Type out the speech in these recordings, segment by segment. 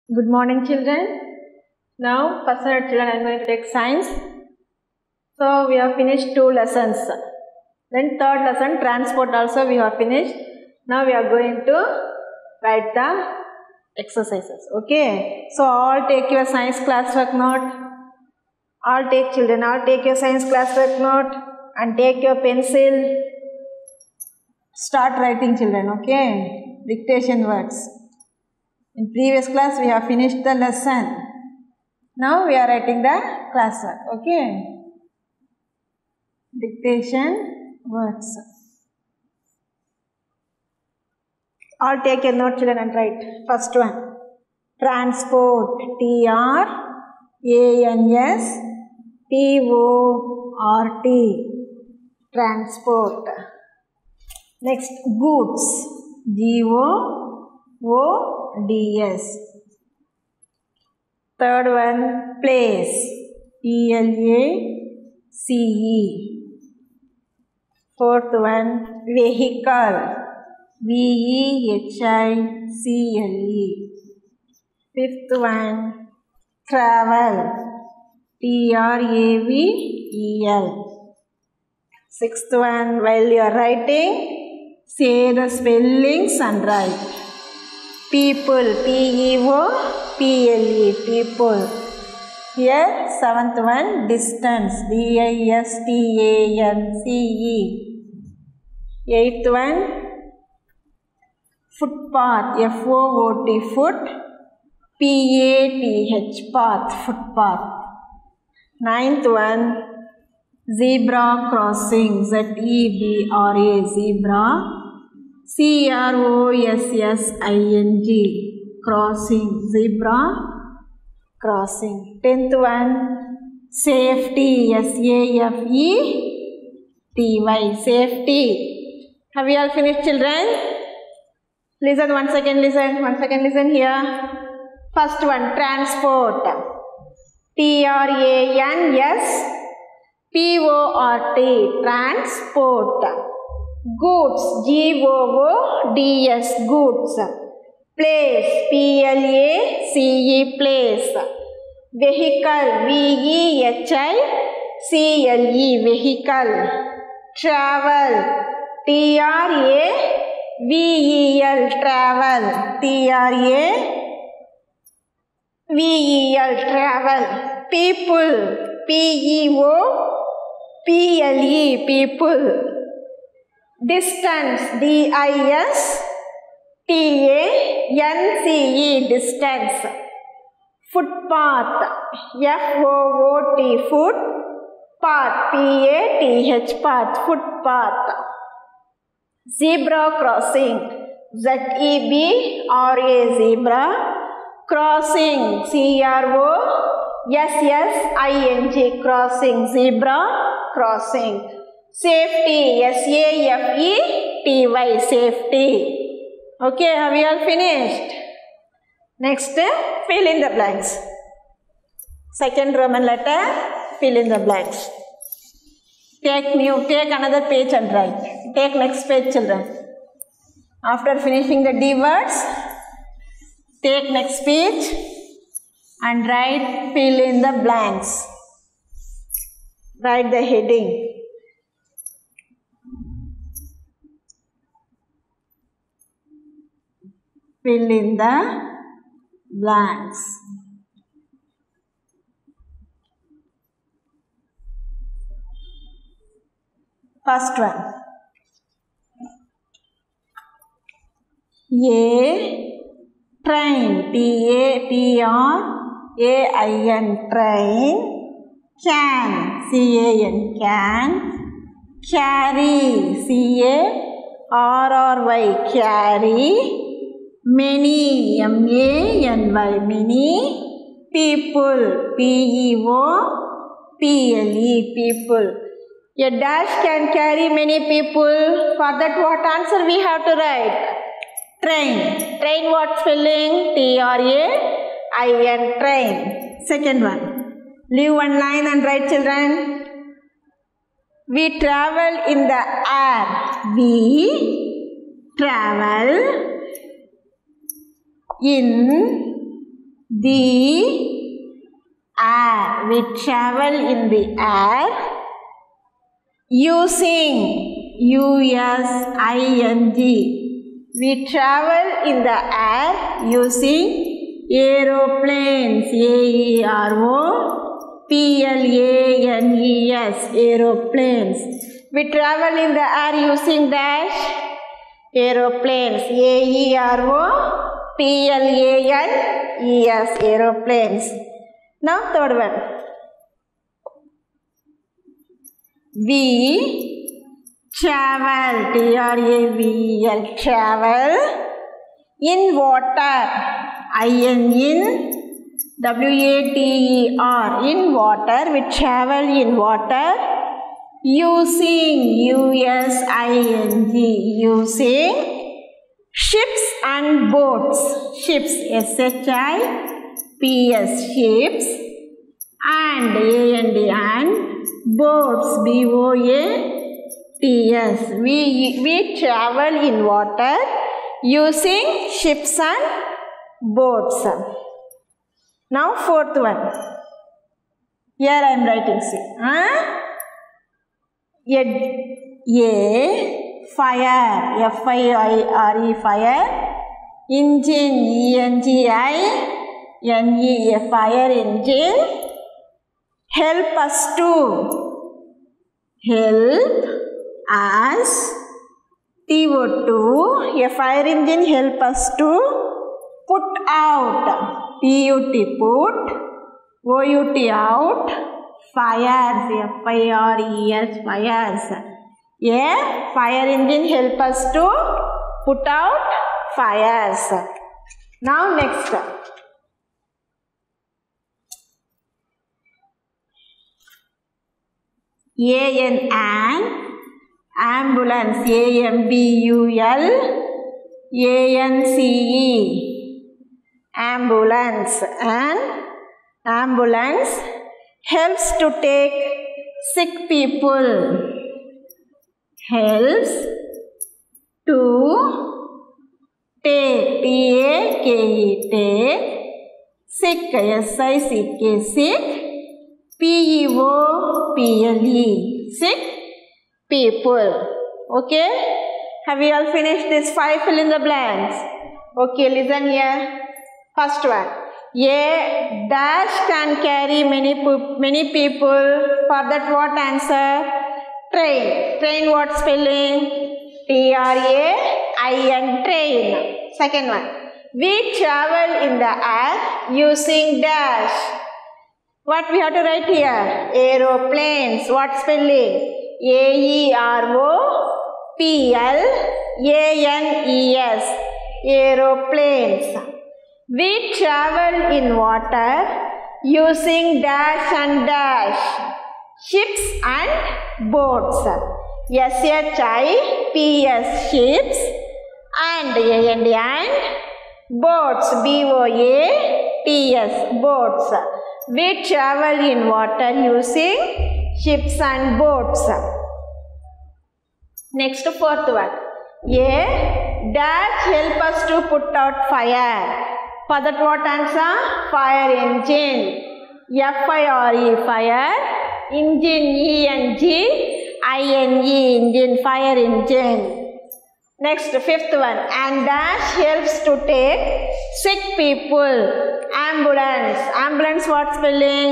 Good morning, children. Now, first standard children, I am going to take science. So, we have finished 2 lessons. Then, third lesson, transport also we have finished. Now, we are going to write the exercises. Okay. So, all take your science classwork note. All take children, all take your science classwork note and take your pencil. Start writing, children. Okay. Dictation words. In previous class, we have finished the lesson. Now, we are writing the classwork. Okay. Dictation words. All take a note, children, and write. First one. Transport. T-R-A-N-S-P-O-R-T. Transport. Next, goods. G-O-O-D-S. Third one, place. P-L-A-C-E. Fourth one, vehicle. V-E-H-I-C-L-E. Fifth one, travel. T-R-A-V-E-L. Sixth one, while you are writing, say the spellings and write. People, P-E-O-P-L-E, people. Here, seventh one, distance, D-I-S-T-A-N-C-E. Eighth one, footpath, F-O-O-T, foot, P-A-T-H, path, footpath. Ninth one, zebra crossing, Z-E-B-R-A, zebra, C-R-O-S-S-I-N-G, crossing, zebra, crossing. Tenth one, safety, S-A-F-E-T-Y, safety. Have you all finished, children? Listen, 1 second, listen, 1 second, listen here. First one, transport, T-R-A-N-S-P-O-R-T, transport. Goods, G-O-O-D-S, goods. Place, P-L-A-C-E, place. Vehicle, V-E-H-I-C-L-E, vehicle. Travel, T-R-A-V-E-L, travel. T-R-A-V-E-L, travel. People, P-E-O-P-L-E, people. Distance, D-I-S-T-A-N-C-E, distance. Footpath, F-O-O-T, foot, path, P-A-T-H, path, footpath. Zebra crossing, Z-E-B-R-A, zebra, crossing, C-R-O-S-S-I-N-G, crossing, zebra, crossing. Safety, S-A-F-E-T-Y, safety. Okay, have you all finished? Next, fill in the blanks. Second Roman letter, fill in the blanks. Take another page and write. Take next page, children. After finishing the D words, take next page and write, fill in the blanks. Write the heading. Fill in the blanks. First one. Train, T-A-T-R-A-I-N, train. Can, C-A-N, can. Carry, C-A-R-R-Y, carry. Many, M-A-N-Y, many. People, P-E-O-P-L-E, people. A dash can carry many people. For that, what answer we have to write? Train. Train what spelling? T-R-A-I-N, train. Second one. Leave one line and write, children. We travel in the air. We travel in the air. We travel in the air using using. We travel in the air using aeroplanes. aeroplanes. Aeroplanes. We travel in the air using dash aeroplanes. aeroplanes. Aeroplanes. Now third one. We travel. travel. Travel in water. water. In water. We travel in water using using ships and boats. Ships. ships. Ships and and boats. boats. We travel in water using ships and boats. Now fourth one. Here I am writing. Fire. fire. Fire. Engine. Fire engine. Help us to. Help us. TO2. A fire engine help us to put out. PUT put. OUT out. Fires. FIRES. Fires. A fire engine help us to put out fires. Now next. an ambulance. AMBULANCE. ambulance. An ambulance helps to take sick people. Helps to take. Take sick. Sick. PEOPLE. Sick people. Okay. Have we all finished this 5 fill in the blanks? Okay, listen here. First one. A dash can carry many people. For that what answer? Train. Train what spelling? TRAIN. Train. Second one. We travel in the air using dash. What we have to write here? Aeroplanes. What spelling? AEROPLANES. Aeroplanes. We travel in water using dash and dash. Ships and boats. SHIPS. Ships and boats. BOATS. Boats. We travel in water using ships and boats. Next, fourth one. A dash help us to put out fire. For that what answer? Fire engine. FIRE. Fire. Engine. Engine. Fire engine. Next, fifth one. And dash helps to take sick people. Ambulance. Ambulance what spelling?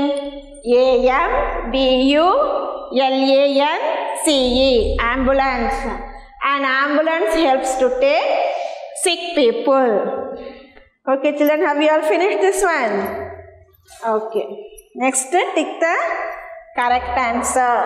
AMBULANCE. Ambulance. An ambulance helps to take sick people. Okay, children, have you all finished this one? Okay. Next, tick the correct answer.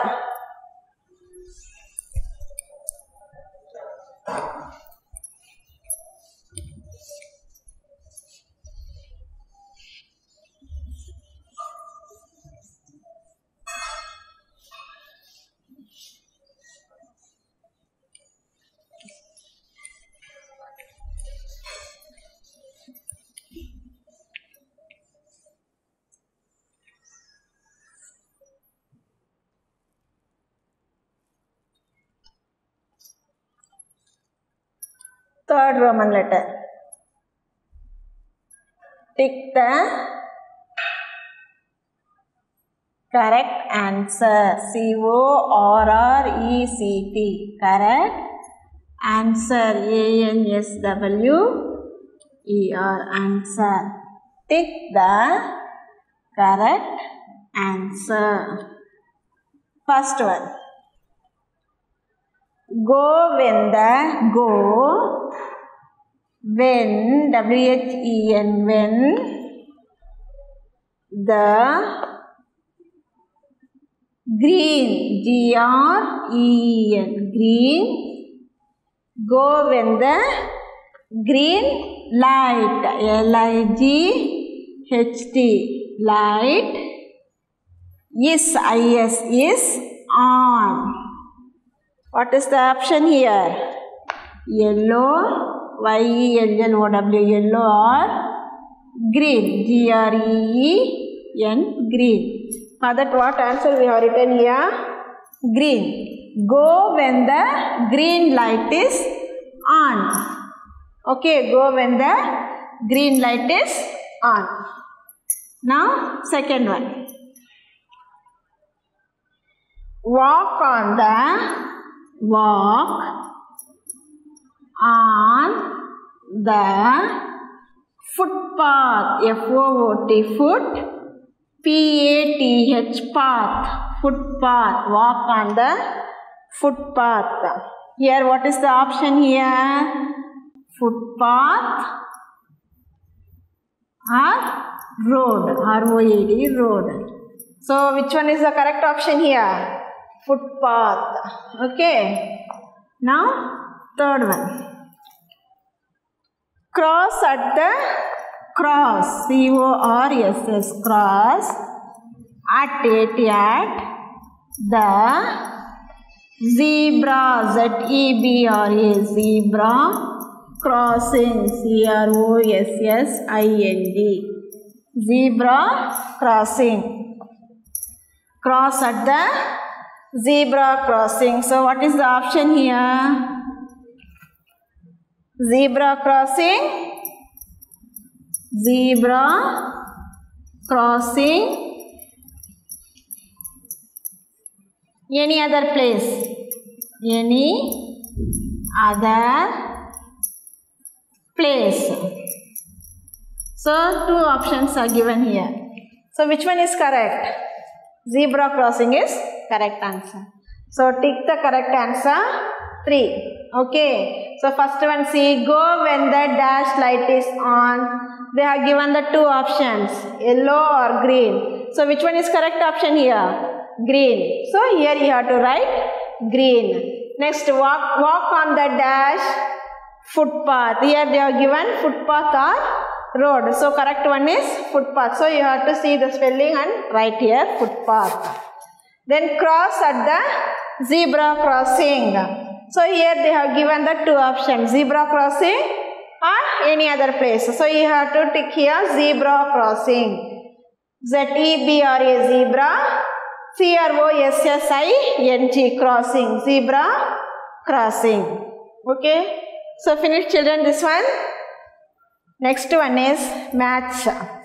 Third Roman letter. Tick the correct answer. CORRECT. Correct answer. ANSWER. Answer. Tick the correct answer. First one. Go when the go. When WHEN when the green GREEN green. Go when the green light LIGHT light is on. What is the option here? Yellow YELLOW yellow or green GREEN green. For that what answer we have written here? Green. Go when the green light is on. Okay, go when the green light is on. Now second one. Walk on the footpath. FOOT foot. PATH path. Footpath. Walk on the footpath. Here what is the option here? Footpath or road. ROAD road. So which one is the correct option here? Footpath. Okay. Now third one. Cross at the cross. CORSS cross at the zebra. ZEBRA zebra crossing. CROSSING zebra crossing. Cross at the zebra crossing. So what is the option here? Zebra crossing. Zebra crossing. Any other place? Any other place. So two options are given here. So which one is correct? Zebra crossing is correct answer. So tick the correct answer 3. Okay. So first one, see, go when the dash light is on. They have given the two options, yellow or green. So which one is correct option here? Green. So here you have to write green. Next, walk on the dash footpath. Here they have given footpath or road. So correct one is footpath. So you have to see the spelling and write here footpath. Then cross at the zebra crossing. So here they have given the two options, zebra crossing or any other place. So you have to tick here zebra crossing. ZEBRA zebra. CROSSING crossing. Zebra crossing. Okay. So finish children this one. Next one is match.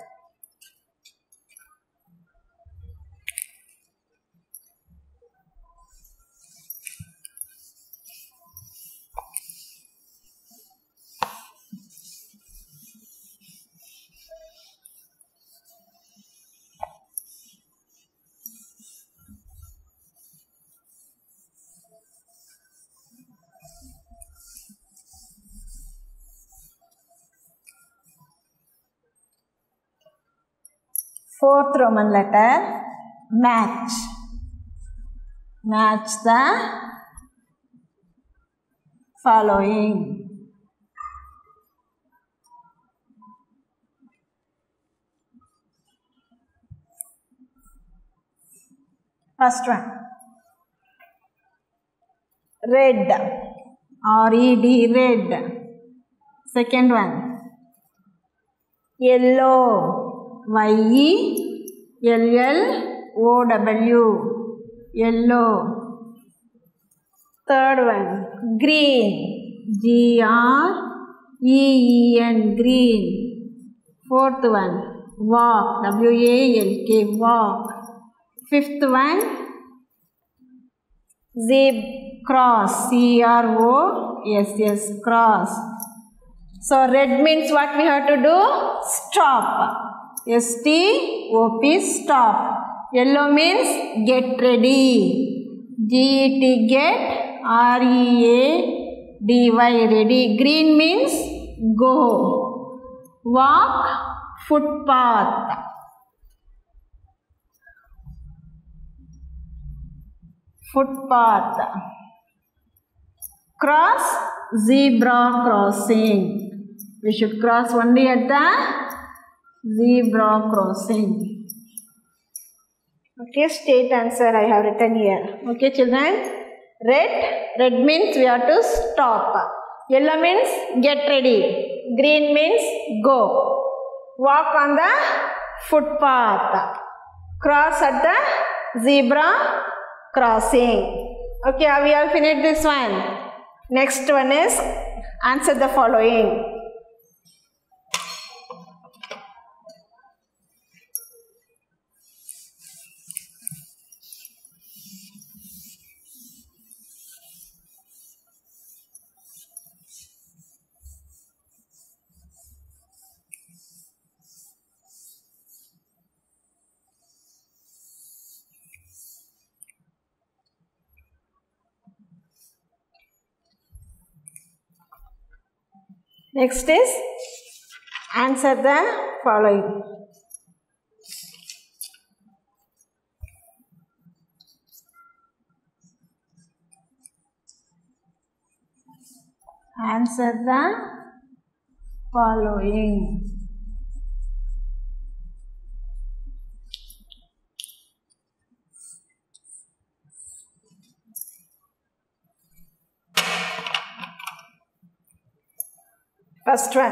Fourth Roman letter, match. Match the following. First one, red, R-E-D, red. Second one, yellow, YELLOW, yellow. Third one, green, GREEN, green. Fourth one, walk, W-A-L-K, walk. Fifth one, cross, C-R-O-S-S, cross. So red means what we have to do? Stop. S-T-O-P, stop. Yellow means get ready. G-E-T, get. R-E-A-D-Y, ready. Green means go. Walk, footpath. Footpath. Cross, zebra crossing. We should cross only at the zebra crossing. Okay, state answer I have written here. Okay, children. Red means we have to stop. Yellow means get ready. Green means go. Walk on the footpath. Cross at the zebra crossing. Okay, have we all finished this one? Next one is answer the following. Next is answer the following. Answer the following. First one,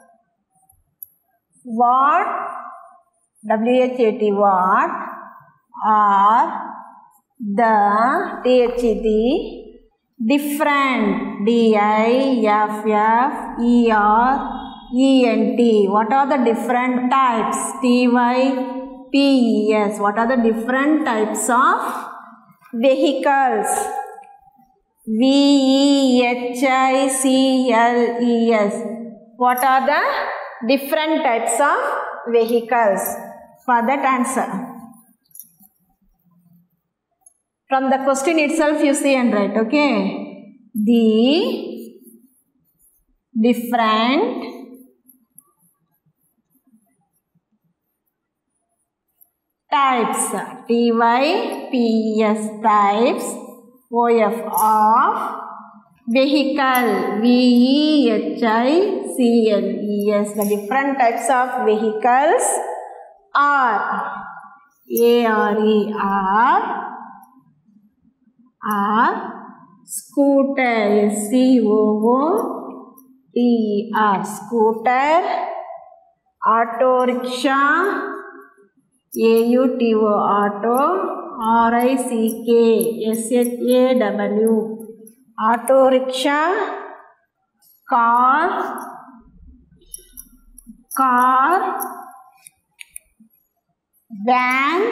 what, W-H-A-T, what are the, T-H-E-T, different, D-I-F-F-E-R-E-N-T, what are the different types, T-Y-P-E-S, what are the different types of vehicles, V-E-H-I-C-L-E-S, what are the different types of vehicles? For that answer, from the question itself you see and write, okay? The different types, T-Y-P-E-S, types, O-F, of vehicle, V-E-H-I-C-L-E-S. The different types of vehicles are are scooter, S-C-O-O-T-E-R, scooter, auto rickshaw, A-U-T-O, auto, R-I-C-K-S-H-A-W, auto rickshaw, car, van,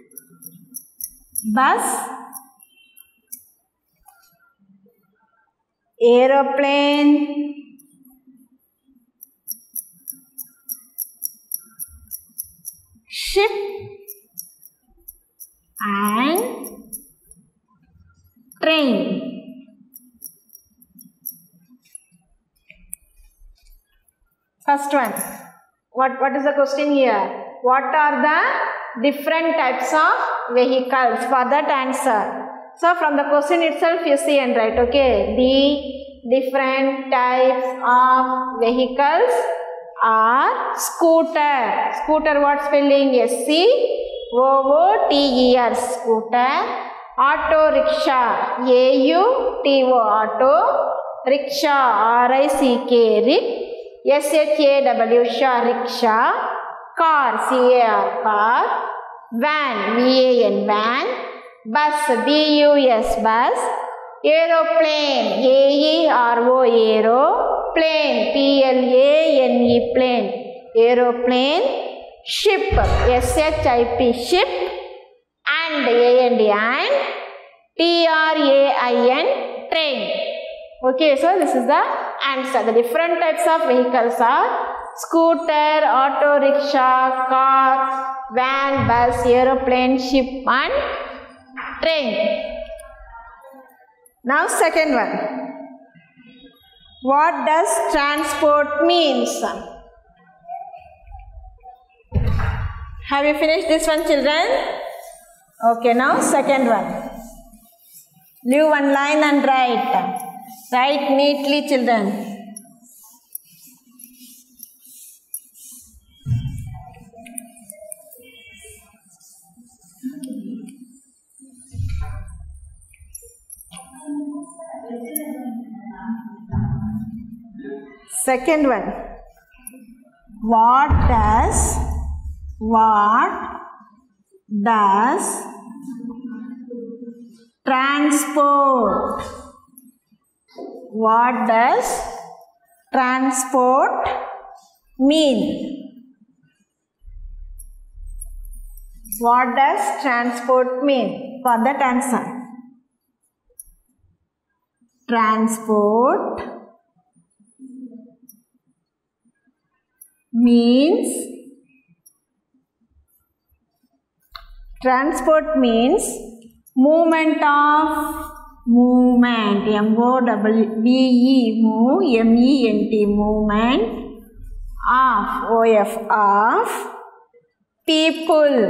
bus, aeroplane, ship, and train. First one, what is the question here? What are the different types of vehicles? For that answer. So from the question itself you see and write, okay? The different types of vehicles are scooter. Scooter, what spelling? S-C-O-O-T-E-R, scooter. Auto rickshaw, A-U-T-O, auto. Rickshaw, R-I-C-K, rick. S-H-A-W, shaw, rickshaw. Car, C-A-R, car. Van, V-A-N, van. Bus, B-U-S, bus. Aeroplane, A-E-R-O, aero. Plane, P-L-A-N-E, plane. aeroplane, ship, ship, ship, and and train, train. Okay, so this is the answer. The different types of vehicles are scooter, auto rickshaw, car, van, bus, aeroplane, ship, and train. Now second one. What does transport means? Have you finished this one, children? Okay, now second one. Leave one line and write. Write neatly, children. Second one. What does transport? What does transport mean? What does transport mean? For that answer. Transport means movement of movement, M-O-W-E, move, M-E-N-T, movement of, O-F, of people,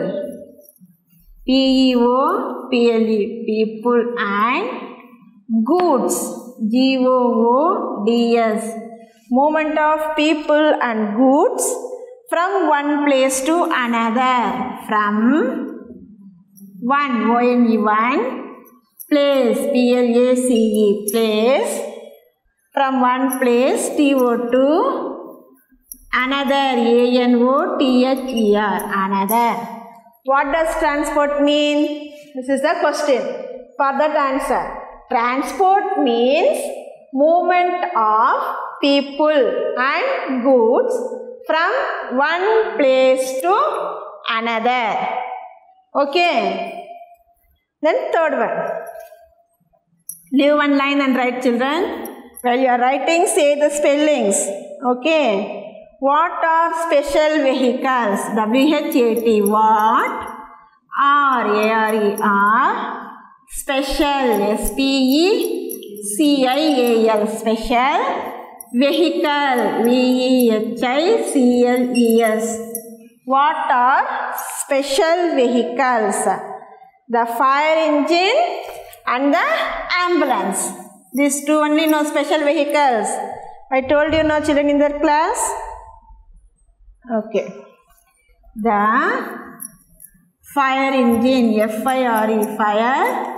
P-E-O-P-L-E, people, and goods, G-O-O-D-S, movement of people and goods from one place to another, from one, O-N-E, one, place, P-L-A-C-E, place, from one place, T-O, to another, A-N-O-T-H-E-R, another. What does transport mean? This is the question. For that answer, transport means movement of people and goods from one place to another. Okay. Then third one. Leave one line and write, children. While you are writing, say the spellings. Okay. What are special vehicles? W-H-A-T. What are, A-R-E-R, special, S-P-E-C-I-A-L, special vehicle, V-E-H-I-C-L-E-S. What are special vehicles? The fire engine and the ambulance. These two only no special vehicles. I told you no, children, in their class. Okay. The fire engine, F-I-R-E, fire,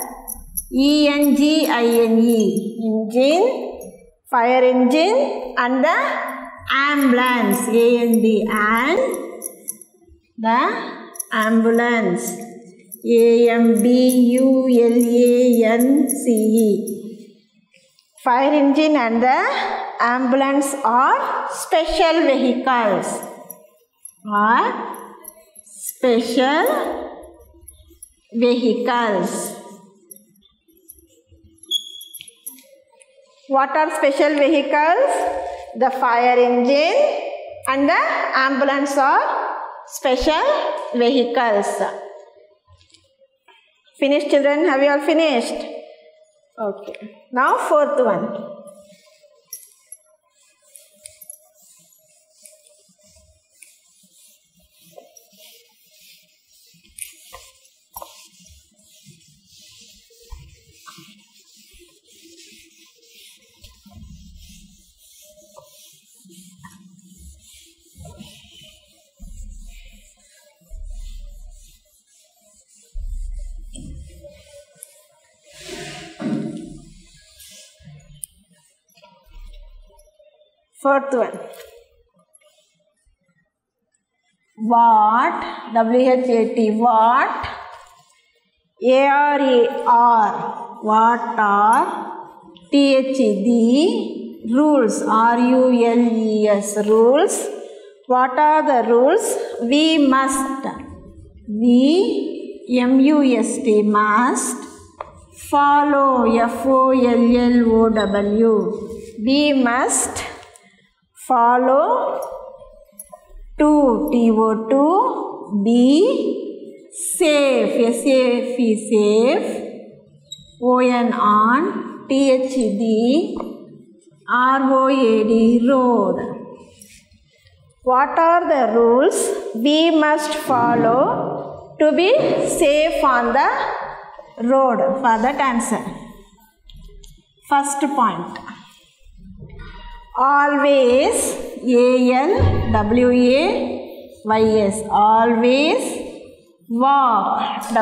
E-N-G-I-N-E, engine, fire engine, and the ambulance, A-N-D, and the ambulance, A-M-B-U-L-A-N-C-E. Fire engine and the ambulance are special vehicles. What are special vehicles? The fire engine and the ambulance are special vehicles. Finished, children? Have you all finished? Okay. Now fourth one. Fourth one. What, W-H-A-T, what, A-R-E-R, what are, T-H-E, the rules, R-U-L-E-S, rules. What are the rules? We must. must follow. FOLLOW. We must follow to. TO2. Be safe. safe. on. THED. ROAD. road. What are the rules we must follow to be safe on the road? For that answer. First point. Always. ALWAYS. Always walk.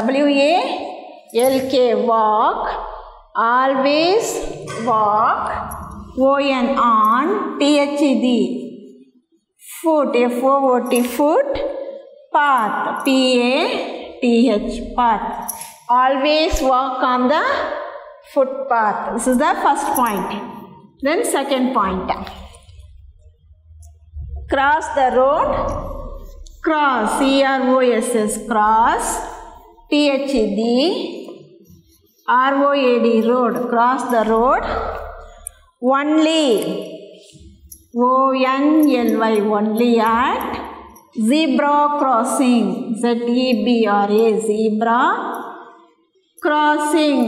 WALK. walk. Always walk. on. THED. foot. FOOT. foot. Path. PATH. path. Always walk on the footpath. This is the first point. Then second point. Cross the road. Cross. CROSS. cross. THED. ROAD. road. Cross the road. Only. ONLY. only at zebra crossing. ZEBRA. zebra crossing.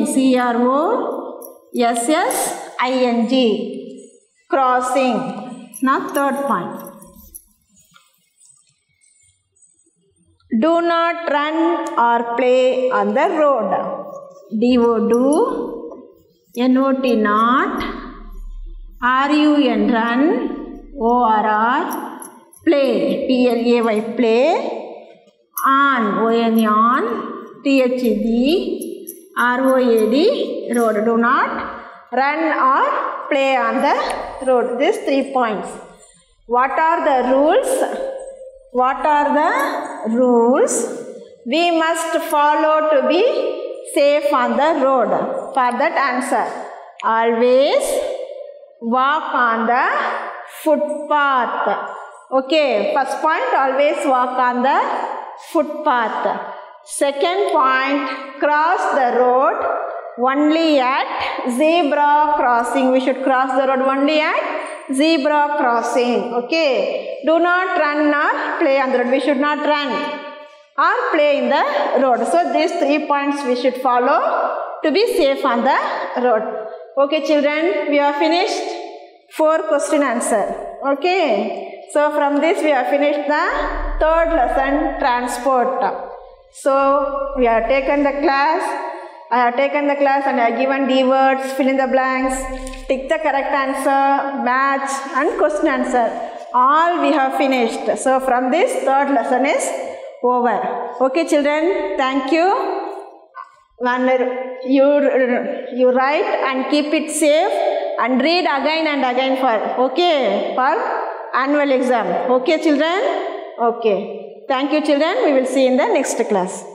CROSSING. crossing. Now third point. Do not run or play on the road. DO. do. NOT. not. RUN. run. ORR. play. PLAY. play. On. on. THED. ROAD. road. Do not run or play on the road. These 3 points. What are the rules? What are the rules we must follow to be safe on the road? For that answer. Always walk on the footpath. Okay, first point, always walk on the footpath. Second point, cross the road only at zebra crossing. We should cross the road only at zebra crossing. Okay, do not run or play on the road. We should not run or play in the road. So these 3 points we should follow to be safe on the road. Okay children, we are finished 4 question answer. Okay, so from this we have finished the third lesson, transport. So we have taken the class. I have taken the class and I have given D words, fill in the blanks, tick the correct answer, match and question answer. All we have finished. So from this third lesson is over. Okay children, thank you. When you write and keep it safe and read again and again for annual exam. Okay children? Okay. Thank you children. We will see in the next class.